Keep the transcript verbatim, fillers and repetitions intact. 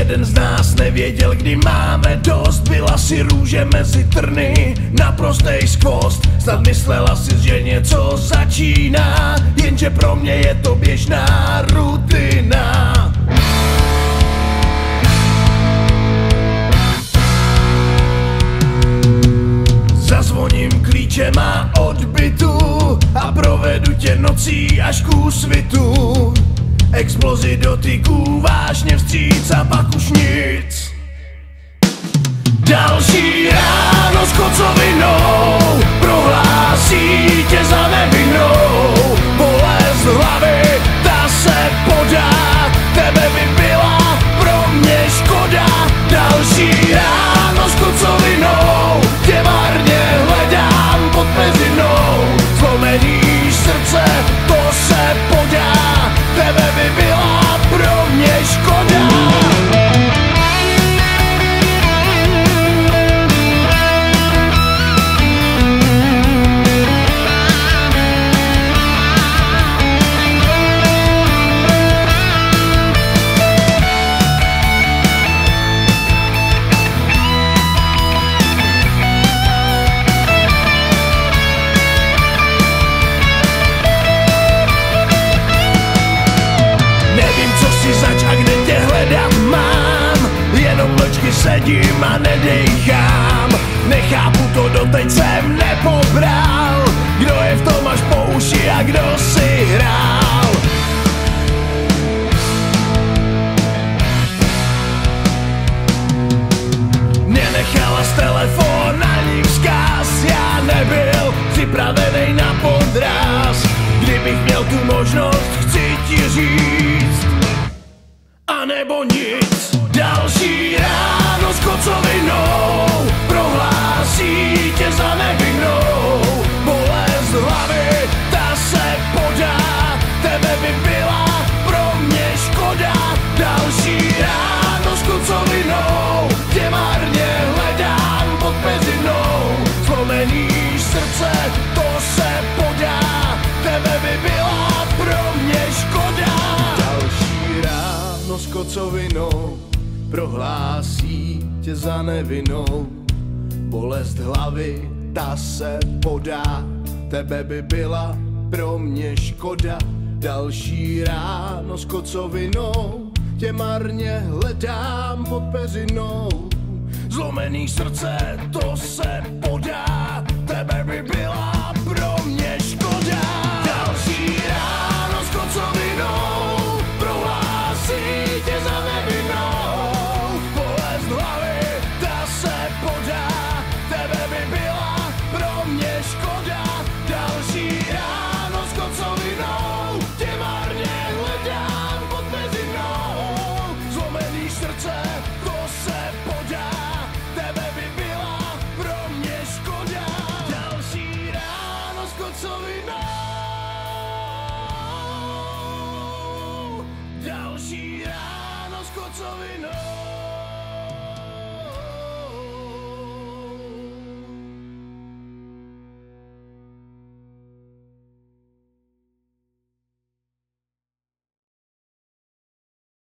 Jeden z nás nevěděl, kdy máme dost. Byla si růže mezi trny, naprostej skvost. Snad myslela si, že něco začíná, jenže pro mě je to běžná rutina. Zazvoním klíčema od bytu a provedu tě nocí až k úsvitu. Explozi dotyků, vážně vstříc a pak už nic. Další ráno s kocovinou prohlásí tě za nevinnou. Bolest hlavy, ta se podá, tebe by byla pro mě škoda. Další ráno s kocovinou tě marně hledám pod peřinou. Zlomený srdce, to se podá, tebe by byla pro mě škoda. Sedím a nedejchám, nechápu to, doteď jsem nepobral. Kdo je v tom až po uši a kdo si hrál? Nenechala z telefon ani vzkaz, já nebyl připravený na podraz. Kdybych měl tu možnost, chci ti říct, a nebo nic. Další ráno s kocovinou prohlásí tě za nevinnou. Bolest hlavy, ta se podá, tebe by byla pro mě škoda. Další ráno s kocovinou tě marně hledám pod peřinou. Zlomený srdce, to se podá, tebe by byla pro mě škoda. Další ráno s kocovinou prohlásí tě za nevinnou. Bolest hlavy, ta se podá, tebe by byla pro mě škoda. Další ráno s kocovinou tě marně hledám pod peřinou. Zlomený srdce, to se podá, tebe by byla